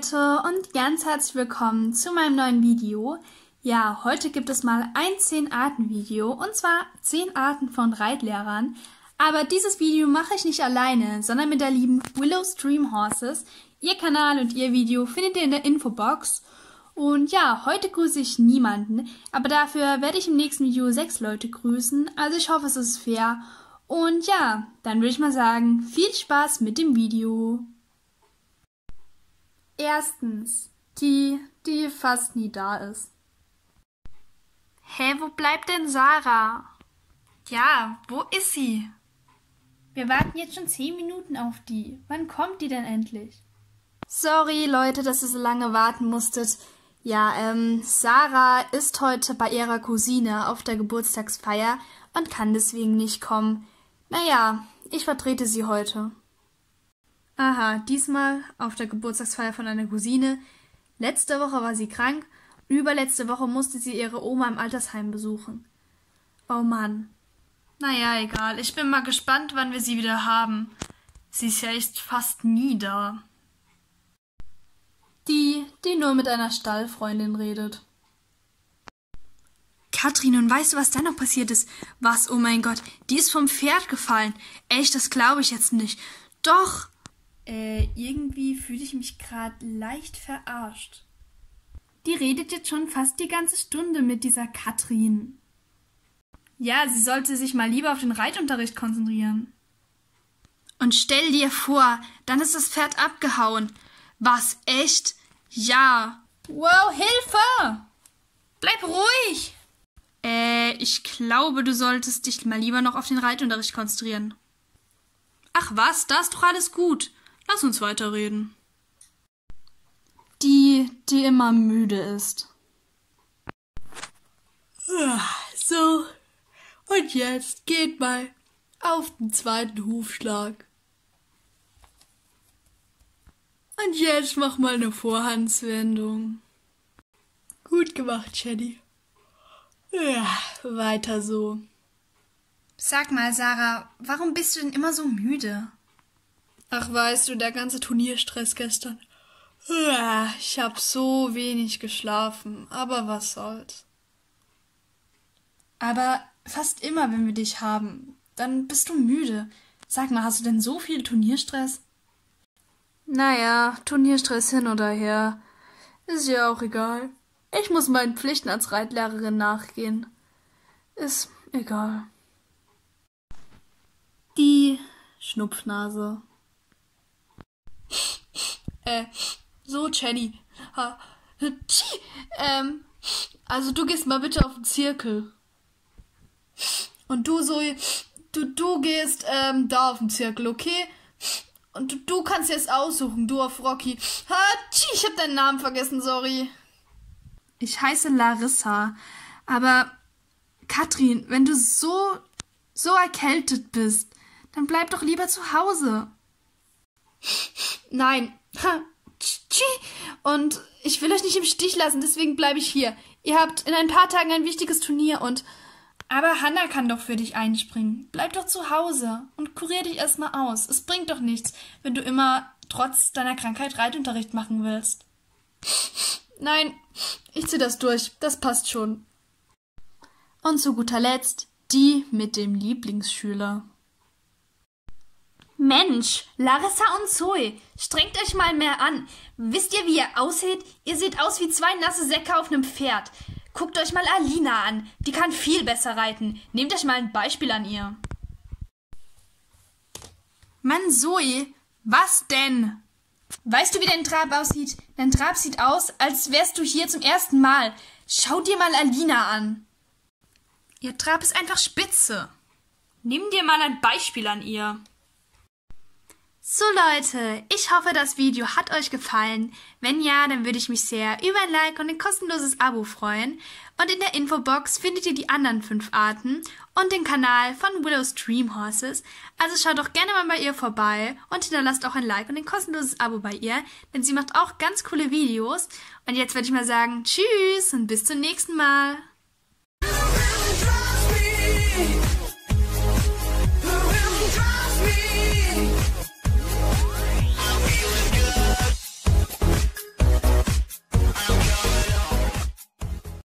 Leute und ganz herzlich willkommen zu meinem neuen Video. Ja, heute gibt es mal ein 10-Arten-Video und zwar 10 Arten von Reitlehrern. Aber dieses Video mache ich nicht alleine, sondern mit der lieben Willow Stream Horses. Ihr Kanal und ihr Video findet ihr in der Infobox. Und ja, heute grüße ich niemanden, aber dafür werde ich im nächsten Video 6 Leute grüßen. Also ich hoffe, es ist fair. Und ja, dann würde ich mal sagen, viel Spaß mit dem Video. Erstens, die fast nie da ist. Hä, wo bleibt denn Sarah? Ja, wo ist sie? Wir warten jetzt schon 10 Minuten auf die. Wann kommt die denn endlich? Sorry, Leute, dass ihr so lange warten musstet. Ja, Sarah ist heute bei ihrer Cousine auf der Geburtstagsfeier und kann deswegen nicht kommen. Naja, ich vertrete sie heute. Aha, diesmal auf der Geburtstagsfeier von einer Cousine. Letzte Woche war sie krank und überletzte Woche musste sie ihre Oma im Altersheim besuchen. Oh Mann. Naja, egal. Ich bin mal gespannt, wann wir sie wieder haben. Sie ist ja echt fast nie da. Die nur mit einer Stallfreundin redet. Katrin, und weißt du, was da noch passiert ist? Was? Oh mein Gott, die ist vom Pferd gefallen. Echt, das glaube ich jetzt nicht. Doch. Irgendwie fühle ich mich gerade leicht verarscht. Die redet jetzt schon fast die ganze Stunde mit dieser Katrin. Ja, sie sollte sich mal lieber auf den Reitunterricht konzentrieren. Und stell dir vor, dann ist das Pferd abgehauen. Was, echt? Ja. Wow, Hilfe! Bleib ruhig! Ich glaube, du solltest dich mal lieber noch auf den Reitunterricht konzentrieren. Ach was, da ist doch alles gut. Lass uns weiterreden. Die immer müde ist. So, und jetzt geht mal auf den zweiten Hufschlag. Und jetzt mach mal eine Vorhandswendung. Gut gemacht, Jenny. Ja, weiter so. Sag mal, Sarah, warum bist du denn immer so müde? Ach, weißt du, der ganze Turnierstress gestern. Ich hab so wenig geschlafen, aber was soll's. Aber fast immer, wenn wir dich haben, dann bist du müde. Sag mal, hast du denn so viel Turnierstress? Naja, Turnierstress hin oder her. Ist ja auch egal. Ich muss meinen Pflichten als Reitlehrerin nachgehen. Ist egal. Die Schnupfnase. So, Jenny. Also du gehst mal bitte auf den Zirkel. Und du, Zoe, du gehst da auf den Zirkel, okay? Und du kannst jetzt aussuchen, du auf Rocky. Ich hab deinen Namen vergessen, sorry. Ich heiße Larissa, aber Katrin, wenn du so erkältet bist, dann bleib doch lieber zu Hause. Nein. Und ich will euch nicht im Stich lassen, deswegen bleibe ich hier. Ihr habt in ein paar Tagen ein wichtiges Turnier aber Hannah kann doch für dich einspringen. Bleib doch zu Hause und kurier dich erstmal aus. Es bringt doch nichts, wenn du immer trotz deiner Krankheit Reitunterricht machen willst. Nein, ich zieh das durch. Das passt schon. Und zu guter Letzt die mit dem Lieblingsschüler. Mensch, Larissa und Zoe, strengt euch mal mehr an. Wisst ihr, wie ihr aussieht? Ihr seht aus wie 2 nasse Säcke auf einem Pferd. Guckt euch mal Alina an. Die kann viel besser reiten. Nehmt euch mal ein Beispiel an ihr. Mann, Zoe, was denn? Weißt du, wie dein Trab aussieht? Dein Trab sieht aus, als wärst du hier zum ersten Mal. Schau dir mal Alina an. Ihr Trab ist einfach spitze. Nimm dir mal ein Beispiel an ihr. So Leute, ich hoffe, das Video hat euch gefallen. Wenn ja, dann würde ich mich sehr über ein Like und ein kostenloses Abo freuen. Und in der Infobox findet ihr die anderen 5 Arten und den Kanal von Willow Stream Horses. Also schaut doch gerne mal bei ihr vorbei und hinterlasst auch ein Like und ein kostenloses Abo bei ihr, denn sie macht auch ganz coole Videos. Und jetzt würde ich mal sagen, tschüss und bis zum nächsten Mal.